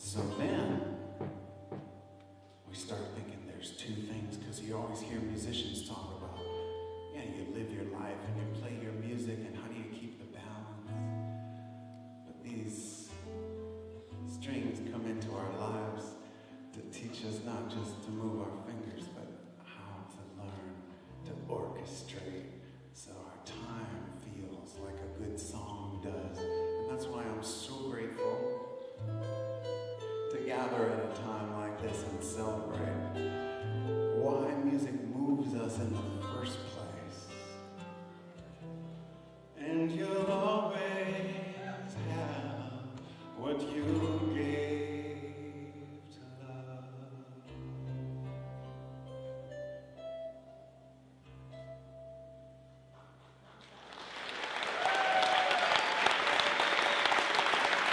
So then we start thinking there's two things, because you always hear musicians talk about, yeah, you live your life and you play your music, and how do you keep the balance? But these strings come into our lives to teach us not just to move our fingers, but how to learn to orchestrate so our time feels like a good song does. And that's why I'm so grateful to gather at a time like this and celebrate why music moves us in the